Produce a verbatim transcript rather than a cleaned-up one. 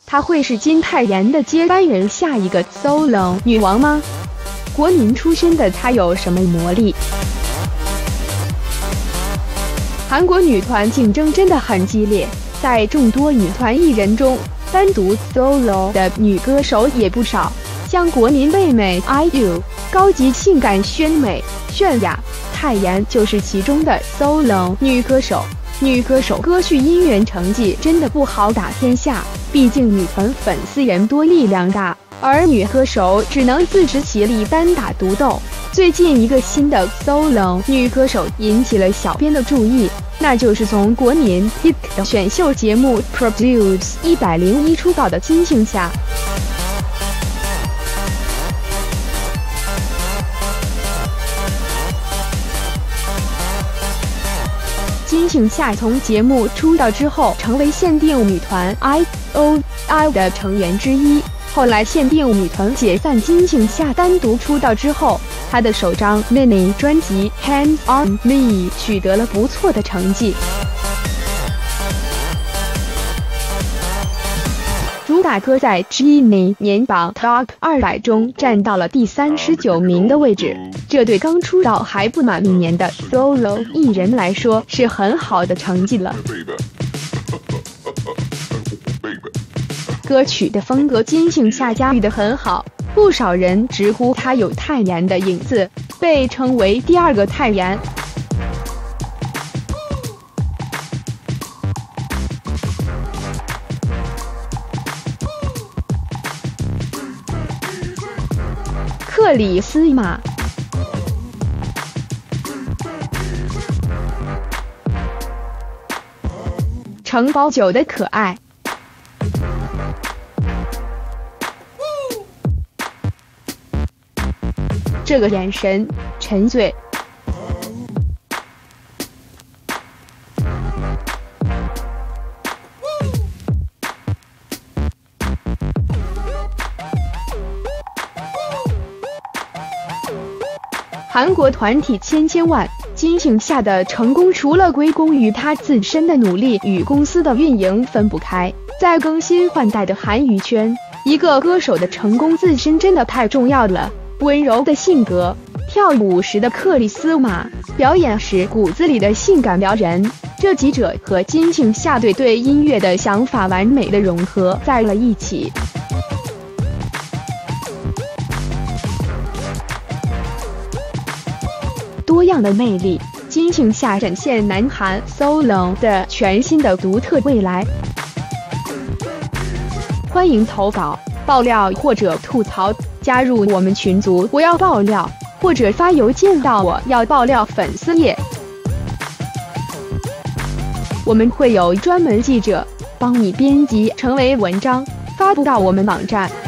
她会是金泰妍的接班人，下一个 solo 女王吗？国民出身的她有什么魔力？韩国女团竞争真的很激烈，在众多女团艺人中，单独 solo 的女歌手也不少，像国民妹妹 I U、高级性感宣美泫雅、泰妍就是其中的 solo 女歌手。女歌手歌序音源成绩真的不好打天下，毕竟女团粉丝人多力量大，而女歌手只能自食其力单打独斗。最近一个新的 solo 女歌手引起了小编的注意，那就是从国民 Hit 的选秀节目 Produce 一百零一出道的金庆夏。金庆夏从节目出道之后，成为限定女团 I O I 的成员之一。后来限定女团解散，金庆夏单独出道之后，她的首张 mini 专辑 Hands on Me 取得了不错的成绩，主打歌在 Genie 年榜 Top 二百中站到了第三十九名的位置，这对刚出道还不满一年的 solo 艺人来说是很好的成绩了。歌曲的风格金庆夏驾驭得很好，不少人直呼她有泰妍的影子，被称为第二个泰妍。克里斯玛，承包酒的可爱，这个眼神沉醉。韩国团体千千万，金庆夏的成功除了归功于她自身的努力，与公司的运营分不开。在更新换代的韩娱圈，一个歌手的成功自身真的太重要了。温柔的性格，跳舞时的克里斯玛，表演时骨子里的性感撩人，这几者和金庆夏对对音乐的想法完美的融合在了一起。多样的魅力，金庆夏展现南韩 solo 的全新的独特未来。欢迎投稿、爆料或者吐槽，加入我们群组我要爆料，或者发邮件到我要爆料粉丝页，我们会有专门记者帮你编辑成为文章，发布到我们网站。